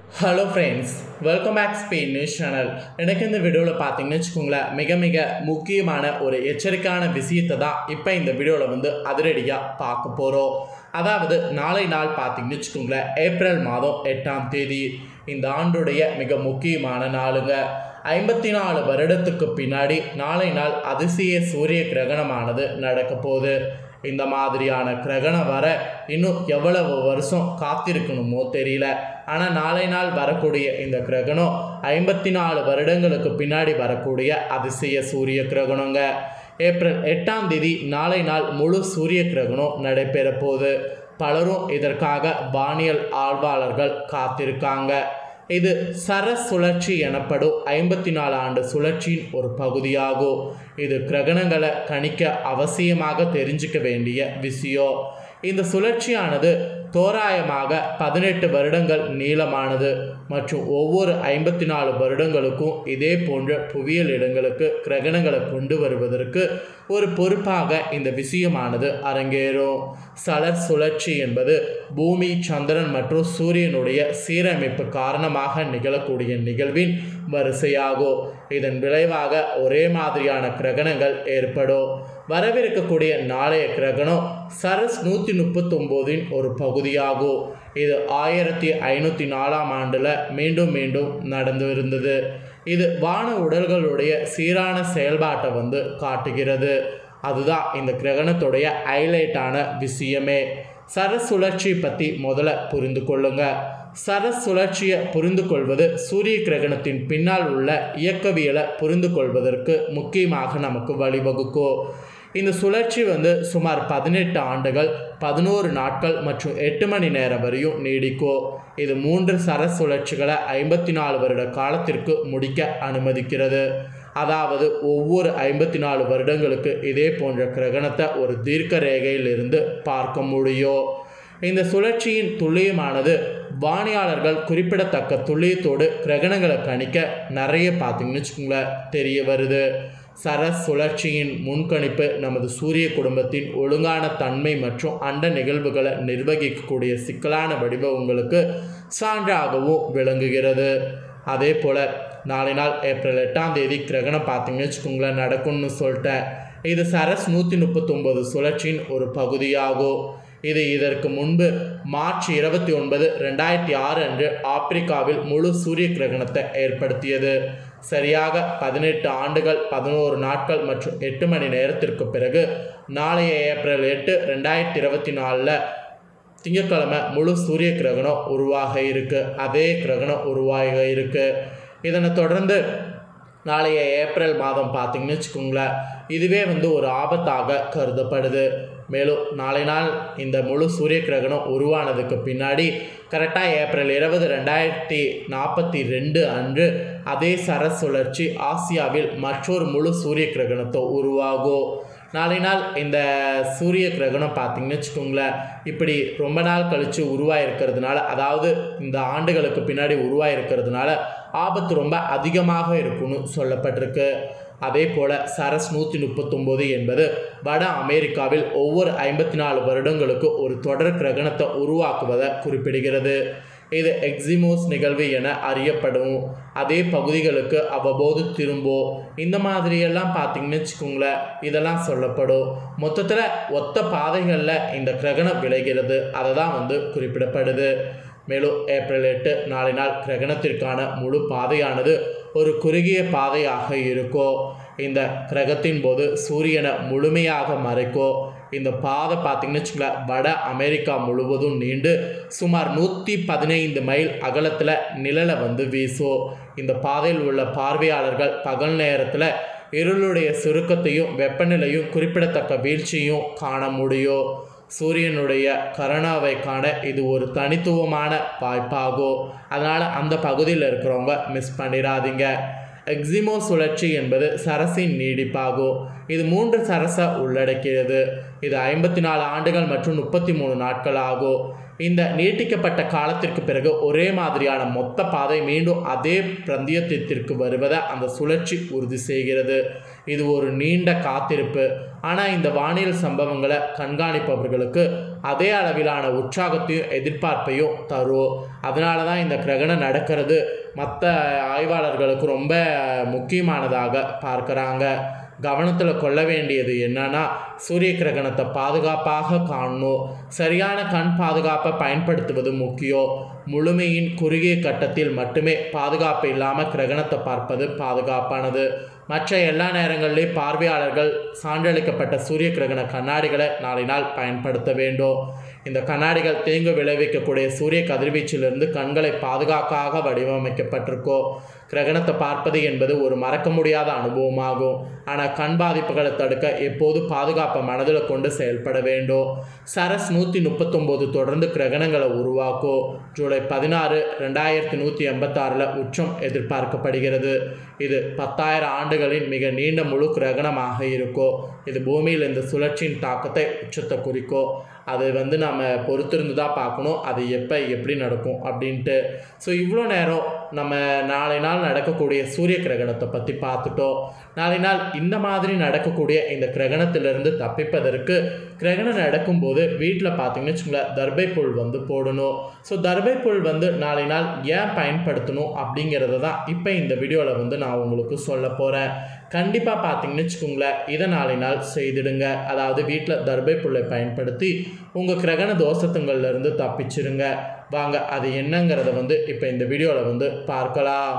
Hello friends, welcome back Spain news channel. எனக்கு இந்த வீடியோவில் பார்த்தீங்கன்னு வச்சுக்கோங்களேன், மிக முக்கியமான ஒரு எச்சரிக்கையான விஷயத்தை தான் இப்போ இந்த வீடியோவில் அதிரடியாக பார்க்க போகிறோம். அதாவது நாளை நாள் பார்த்தீங்கன்னு வச்சுக்கோங்களேன், ஏப்ரல் மாதம் 8ஆம் தேதி இந்த ஆண்டுடைய மிக முக்கியமான நாளுங்க. 54 வருடத்துக்கு பின்னாடி நாளை நாள் அதிசய சூரிய கிரகணமானது நடக்க போகுது. இந்த மாதிரியான கிரகணம் வர இன்னும் எவ்வளவு வருஷம் காத்திருக்கணுமோ தெரியல. ஆனால் நாளை நாள் வரக்கூடிய இந்த கிரகணம் 54 வருடங்களுக்கு பின்னாடி வரக்கூடிய அதிசய சூரிய கிரகணங்க. ஏப்ரல் 8ஆம் தேதி நாளை நாள் முழு சூரிய கிரகணம் நடைபெற போகுது. பலரும் இதற்காக வானியல் ஆய்வாளர்கள் காத்திருக்காங்க. இது சர சுழற்சி எனப்படும் 54 ஆண்டு சுழற்சியின் ஒரு பகுதியாகும். இது கிரகணங்களை கணிக்க அவசியமாக தெரிஞ்சுக்க வேண்டிய விஷயம். இந்த சுழற்சியானது தோராயமாக 18 வருடங்கள் நீளமானது மற்றும் ஒவ்வொரு 54 வருடங்களுக்கும் இதே போன்ற புவியியல் இடங்களுக்கு கிரகணங்களை கொண்டு வருவதற்கு ஒரு பொறுப்பாக இந்த விஷயமானது அரங்கேறும். சலர் சுழற்சி என்பது பூமி, சந்திரன் மற்றும் சூரியனுடைய சீரமைப்பு காரணமாக நிகழக்கூடிய நிகழ்வின் வரிசையாகும். இதன் விளைவாக ஒரே மாதிரியான கிரகணங்கள் ஏற்படும். வரவிருக்கக்கூடிய நாளைய கிரகணம் சரஸ் 139 ஒரு பகுதியாகும். இது 1504ஆம் ஆண்டில் மீண்டும் நடந்து இருந்தது. இது வான உடல்களுடைய சீரான செயல்பாட்டை காட்டுகிறது. அதுதான் இந்த கிரகணத்துடைய ஹைலைட்டான விஷயமே. சரஸ் சுழற்சி பற்றி முதல்ல புரிந்து கொள்ளுங்க. சரஸ் சுழற்சியை புரிந்து கொள்வது சூரிய கிரகணத்தின் பின்னால் உள்ள இயக்கவியலை புரிந்து கொள்வதற்கு முக்கியமாக நமக்கு வழிவகுக்கும். இந்த சுழற்சி சுமார் 18 ஆண்டுகள் 11 நாட்கள் மற்றும் 8 மணி நேரம் வரையும் நீடிக்கும். இது 3 சரஸ் சுழற்சிகளை 54 வருட காலத்திற்கு முடிக்க அனுமதிக்கிறது. அதாவது ஒவ்வொரு 54 வருடங்களுக்கு இதே போன்ற கிரகணத்தை ஒரு தீர்க்க ரேகையிலிருந்து பார்க்க முடியும். இந்த சுழற்சியின் துல்லியமானது வானியாளர்கள் குறிப்பிடத்தக்க துல்லியத்தோடு கிரகணங்களை கணிக்க நிறைய பார்த்தீங்கன்னு வச்சுக்கோங்களேன் தெரிய வருது. சரஸ் சுழற்சியின் முன்கணிப்பு நமது சூரிய குடும்பத்தின் ஒழுங்கான தன்மை மற்றும் அண்ட நிகழ்வுகளை நிர்வகிக்கக்கூடிய சிக்கலான வடிவங்களுக்கு சான்றாகவும் விளங்குகிறது. அதே போல் நாளை நாள் ஏப்ரல் 8ஆம் தேதி கிரகணம் பார்த்தீங்கன்னு வச்சுக்கோங்களேன் நடக்கும்னு சொல்லிட்டேன். இது சரஸ் 139 சுழற்சியின் ஒரு பகுதியாகும். இது இதற்கு முன்பு மார்ச் 29, 2006 அன்று ஆப்பிரிக்காவில் முழு சூரிய கிரகணத்தை ஏற்படுத்தியது. சரியாக 18 ஆண்டுகள் 11 நாட்கள் மற்றும் 8 மணி நேரத்திற்கு பிறகு நாளைய ஏப்ரல் 8, 2024 திங்கட்கிழமை முழு சூரிய கிரகணம் உருவாக இருக்கு. அதே கிரகணம் உருவாக இருக்கு. இதனை தொடர்ந்து நாளைய ஏப்ரல் மாதம் பார்த்தீங்கன்னு வச்சுக்கோங்களேன், இதுவே ஒரு ஆபத்தாக கருதப்படுது. மேலும் நாளை நாள் இந்த முழு சூரிய கிரகணம் உருவானதுக்கு பின்னாடி கரெக்டாக ஏப்ரல் 20, 2042 அன்று அதே சரஸ் சுழற்சி ஆசியாவில் மற்றொரு முழு சூரிய கிரகணத்தை உருவாகும். நாளை நாள் இந்த சூரிய கிரகணம் பார்த்தீங்கன்னு வச்சுக்கோங்களேன், இப்படி ரொம்ப நாள் கழித்து உருவாயிருக்கிறதுனால, அதாவது இந்த ஆண்டுகளுக்கு பின்னாடி உருவாயிருக்கிறதுனால ஆபத்து ரொம்ப அதிகமாக இருக்குன்னு சொல்லப்பட்டிருக்கு. அதே போல் சரஸ் 139 என்பது வட அமெரிக்காவில் ஒவ்வொரு 54 வருடங்களுக்கு ஒரு தொடர் கிரகணத்தை உருவாக்குவதை குறிப்பிடுகிறது. இது எக்ஸிமோஸ் நிகழ்வு என அறியப்படும். அதே பகுதிகளுக்கு அவ்வப்போது திரும்பும். இந்த மாதிரியெல்லாம் பார்த்தீங்கன்னு வச்சுக்கோங்களேன் இதெல்லாம் சொல்லப்படும். மொத்தத்தில் ஒத்த பாதைகளில் இந்த கிரகணம் விளைகிறது. அதை தான் குறிப்பிடப்படுது. மேலும் ஏப்ரல் 8 நாளை நாள் கிரகணத்திற்கான முழு பாதையானது ஒரு குறுகிய பாதையாக இருக்கும். இந்த கிரகத்தின் போது சூரியனை முழுமையாக மறைக்கும். இந்த பாதை பார்த்தீங்கன்னு வச்சுக்கோங்களேன் வட அமெரிக்கா முழுவதும் நீண்டு சுமார் 115 மைல் அகலத்தில் நிழலை வீசும். இந்த பாதையில் உள்ள பார்வையாளர்கள் பகல் நேரத்தில் இருளுடைய சுருக்கத்தையும் வெப்பநிலையும் குறிப்பிடத்தக்க வீழ்ச்சியும் காண முடியும். சூரியனுடைய கருணாவை காண இது ஒரு தனித்துவமான வாய்ப்பாகும். அதனால் அந்த பகுதியில் இருக்கிறவங்க மிஸ் பண்ணிடாதீங்க. எக்ஸிமோ சுழற்சி என்பது சரசின் நீடிப்பாகும். இது 3 சரசை உள்ளடக்கியது. இது 54 ஆண்டுகள் மற்றும் 33 நாட்கள் ஆகும். இந்த நீட்டிக்கப்பட்ட காலத்திற்கு பிறகு ஒரே மாதிரியான மொத்த பாதை மீண்டும் அதே பிராந்தியத்திற்கு வருவதை அந்த சுழற்சி உறுதி செய்கிறது. இது ஒரு நீண்ட காத்திருப்பு. ஆனால் இந்த வானியல் சம்பவங்களை கண்காணிப்பவர்களுக்கு அதே அளவிலான உற்சாகத்தையும் எதிர்பார்ப்பையும் தரும். அதனால தான் இந்த கிரகணம் நடக்கிறது மற்ற ஆய்வாளர்களுக்கு ரொம்ப முக்கியமானதாக பார்க்குறாங்க. கவனத்தில் கொள்ள வேண்டியது என்னன்னா, சூரிய கிரகணத்தை பாதுகாப்பாக காணணும். சரியான கண் பாதுகாப்பை பயன்படுத்துவது முக்கியம். முழுமையின் குறுகிய கட்டத்தில் மட்டுமே பாதுகாப்பு இல்லாமல் கிரகணத்தை பார்ப்பது பாதுகாப்பானது. மற்ற எல்லா நேரங்களிலும் பார்வையாளர்கள் சான்றளிக்கப்பட்ட சூரிய கிரகண கண்ணாடிகளை நாள் பயன்படுத்த வேண்டும். இந்த கண்ணாடிகள் தீங்கு விளைவிக்கக்கூடிய சூரிய கதிர்வீச்சிலிருந்து கண்களை பாதுகாக்காக வடிவமைக்கப்பட்டிருக்கோ. கிரகணத்தை பார்ப்பது என்பது ஒரு மறக்க முடியாத அனுபவமாகும். ஆனால் கண் பாதிப்புகளை தடுக்க எப்போது பாதுகாப்பை மனதில் கொண்டு செயல்பட வேண்டும். சரஸ் 139 தொடர்ந்து கிரகணங்களை உருவாக்கும். ஜூலை 16, 2186 உச்சம் எதிர்பார்க்கப்படுகிறது. இது 10,000 ஆண்டுகளின் மிக நீண்ட முழு கிரகணமாக இருக்கும். இது பூமியில் இந்த சுழற்சியின் தாக்கத்தை உச்சத்தை குறிக்கும். அது நம்ம பொறுத்திருந்து தான் பார்க்கணும், அது எப்படி நடக்கும் அப்படின்ட்டு. ஸோ இவ்வளோ நேரம் நம்ம நாளை நாள் நடக்கக்கூடிய சூரிய கிரகணத்தை பற்றி பார்த்துட்டோம். நாளை நாள் இந்த மாதிரி நடக்கக்கூடிய இந்த கிரகணத்திலிருந்து தப்பிப்பதற்கு கிரகணம் நடக்கும்போது வீட்டில் பார்த்தீங்கன்னு வச்சுங்களேன், தர்பை புல் போடணும். ஸோ தர்பை புல் நாளை நாள் ஏன் பயன்படுத்தணும் அப்படிங்கிறத தான் இப்போ இந்த வீடியோவில் நான் உங்களுக்கு சொல்ல போகிறேன். கண்டிப்பாக பார்த்தீங்கன்னு வச்சுக்கோங்களேன், இதை நாளை நாள் செய்திடுங்க. அதாவது வீட்டில் தர்பை புல்லை பயன்படுத்தி உங்கள் கிரகண தோஷத்துங்கள்லேருந்து தப்பிச்சிருங்க. வாங்க அது என்னங்கிறத இப்போ இந்த வீடியோவில் பார்க்கலாம்.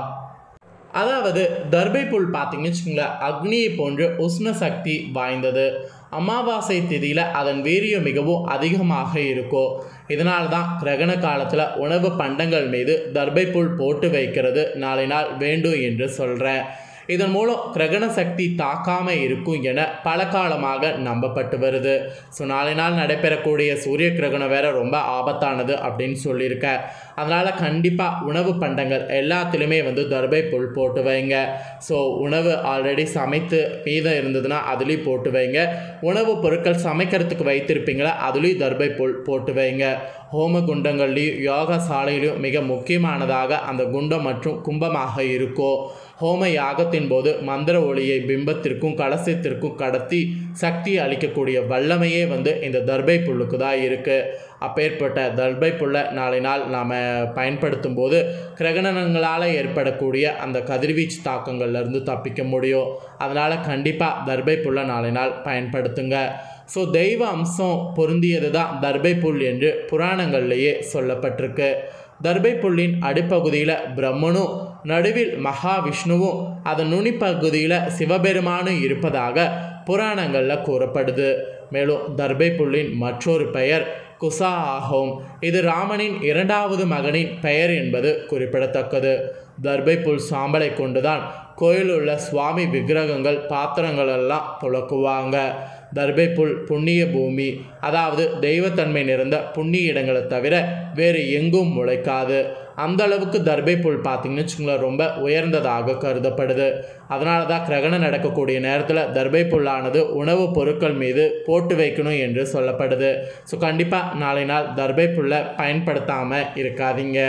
அதாவது தர்பை புல் பார்த்தீங்கன்னு வச்சுக்கோங்களேன், அக்னியை போன்று உஷ்ண சக்தி வாய்ந்தது. அமாவாசை திதியில் அதன் வீரியம் மிகவும் அதிகமாக இருக்கும். இதனால தான் கிரகண காலத்தில் உணவு பண்டங்கள் மீது தர்பை புல் போட்டு வைக்கிறது நாளை நாள் வேண்டும் என்று சொல்கிறேன். இதன் மூலம் கிரகண சக்தி தாக்காமல் இருக்கும் என பல காலமாக நம்பப்பட்டு வருது. ஸோ நாளை நாள் நடைபெறக்கூடிய சூரிய கிரகணம் வேறு ரொம்ப ஆபத்தானது அப்படின்னு சொல்லியிருக்கேன். அதனால் கண்டிப்பாக உணவு பண்டங்கள் எல்லாத்துலேயுமே தர்பை புல் போட்டு வைங்க. ஸோ உணவு ஆல்ரெடி சமைத்து மீதம் இருந்ததுன்னா அதுலேயும் போட்டு வைங்க. உணவுப் பொருட்கள் சமைக்கிறதுக்கு வைத்திருப்பீங்களா அதுலேயும் தர்பை புல் போட்டு வைங்க. ஹோம குண்டங்கள்லேயும் யோகா சாலையிலையும் மிக முக்கியமானதாக அந்த குண்டம் மற்றும் கும்பமாக இருக்கும். ஹோம யாகத்தின் போது மந்திர ஒளியை பிம்பத்திற்கும் கலசத்திற்கும் கடத்தி சக்தி அளிக்கக்கூடிய வல்லமையே இந்த தர்பை புல்லுக்கு தான் இருக்குது. அப்பேற்பட்ட தர்பை புல்லை நாளை நாள் நாம் பயன்படுத்தும் போது கிரகணங்களால் ஏற்படக்கூடிய அந்த கதிர்வீச்சு தாக்கங்கள்லேருந்து தப்பிக்க முடியும். அதனால் கண்டிப்பாக தர்பை புல்லை நாளை நாள் பயன்படுத்துங்க. ஸோ தெய்வ அம்சம் பொருந்தியது தான் தர்பை புல் என்று புராணங்கள்லேயே சொல்லப்பட்டிருக்கு. தர்பை புல்லின் அடிப்பகுதியில் பிரம்மனும் நடுவில் மகாவிஷ்ணுவும் அதன் நுனிப்பகுதியில் சிவபெருமானும் இருப்பதாக புராணங்களில் கூறப்படுது. மேலும் தர்பை புல்லின் மற்றொரு பெயர் குசா ஆகும். இது ராமனின் 2வது மகனின் பெயர் என்பது குறிப்பிடத்தக்கது. தர்பை புல் சாம்பலை கொண்டுதான் கோயிலில் உள்ள சுவாமி விக்கிரகங்கள் பாத்திரங்கள் எல்லாம் துலக்குவாங்க. தர்பை புல் புண்ணிய பூமி, அதாவது தெய்வத்தன்மை நிறைந்த புண்ணிய இடங்களை தவிர வேறு எங்கும் முளைக்காது. அந்த அளவுக்கு தர்பை புல் பார்த்தீங்கன்னு வச்சுங்களேன் ரொம்ப உயர்ந்ததாக கருதப்படுது. அதனால தான் கிரகணம் நடக்கக்கூடிய நேரத்தில் தர்பை புல்லானது உணவுப் பொருட்கள் மீது போட்டு வைக்கணும் என்று சொல்லப்படுது. ஸோ கண்டிப்பாக நாளை நாள் தர்பை புல்லை பயன்படுத்தாமல் இருக்காதீங்க.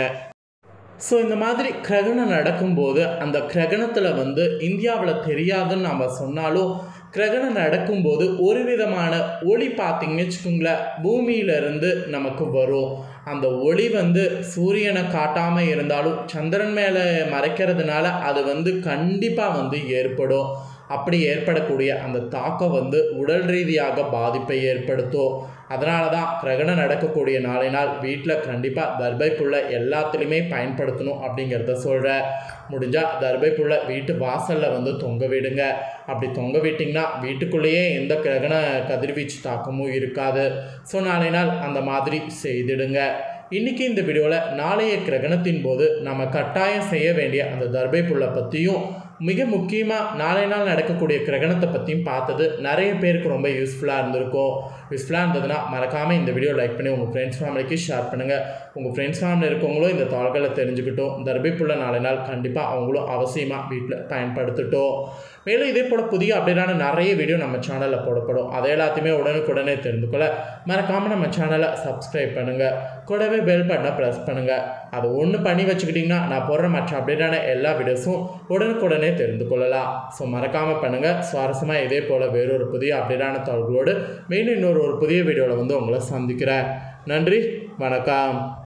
ஸோ இந்த மாதிரி கிரகணம் நடக்கும்போது அந்த கிரகணத்தில் இந்தியாவில் தெரியாதுன்னு நம்ம சொன்னாலும் கிரகணம் நடக்கும்போது ஒரு விதமான ஒளி பார்த்திங்கன்னு வச்சுக்கோங்களேன் பூமியிலிருந்து நமக்கு வரும். அந்த ஒளி சூரியனை காட்டாமல் இருந்தாலும் சந்திரன் மேலே மறைக்கிறதுனால அது கண்டிப்பாக ஏற்படும். அப்படி ஏற்படக்கூடிய அந்த தாக்கம் உடல் ரீதியாக பாதிப்பை ஏற்படுத்தும். அதனால தான் கிரகணம் நடக்கக்கூடிய நாளை நாள் வீட்டில் கண்டிப்பாக தர்பை புல்லை எல்லாத்துலேயுமே பயன்படுத்தணும் அப்படிங்கிறத சொல்கிறேன். முடிஞ்சால் தர்பை புல்லை வீட்டு வாசலில் தொங்க விடுங்க. அப்படி தொங்க விட்டிங்கன்னா வீட்டுக்குள்ளேயே எந்த கிரகண கதிர்வீச்சு தாக்கமும் இருக்காது. ஸோ நாளை நாள் அந்த மாதிரி செய்திடுங்க. இன்றைக்கி இந்த வீடியோவில் நாளைய கிரகணத்தின் போது நம்ம கட்டாயம் செய்ய வேண்டிய அந்த தர்பை புல்லை பற்றியும் மிக முக்கியமாக நாளை நாள் நடக்கக்கூடிய கிரகணத்தை பற்றியும் பார்த்தது நிறைய பேருக்கு ரொம்ப யூஸ்ஃபுல்லாக இருந்திருக்கும். யூஸ்ஃபுல்லாக இருந்ததுன்னா மறக்காமல் இந்த வீடியோ லைக் பண்ணி உங்கள் ஃப்ரெண்ட்ஸ் ஃபேமிலிக்கு ஷேர் பண்ணுங்கள். உங்கள் ஃப்ரெண்ட்ஸ் ஃபேமிலி இருக்கவங்களும் இந்த தாள்களை தெரிஞ்சுக்கிட்டோம். தர்பை புல்லை நாளை நாள் கண்டிப்பாக அவங்களும் அவசியமாக வீட்டில் பயன்படுத்திட்டோம். மேலும் இதே போல் புதிய அப்டேட்டான நிறைய வீடியோ நம்ம சேனலில் போடப்படும். அதை எல்லாத்தையுமே உடனுக்குடனே தெரிந்து கொள்ள மறக்காமல் நம்ம சேனலை சப்ஸ்கிரைப் பண்ணுங்கள். கூடவே பெல் பட்டனை ப்ரெஸ் பண்ணுங்கள். அது ஒன்று பண்ணி வச்சுக்கிட்டிங்கன்னா நான் போடுற மற்ற அப்டேட்டான எல்லா வீடியோஸும் உடனுக்குடனே தெரிந்து கொள்ளலாம். ஸோ மறக்காமல் பண்ணுங்கள். சுவாரஸ்யமாக இதே போல் வேறொரு புதிய அப்டேட்டான தகவலோடு மீண்டும் இன்னொரு ஒரு புதிய வீடியோவில் வந்து உங்களை சந்திக்கிறேன். நன்றி, வணக்கம்.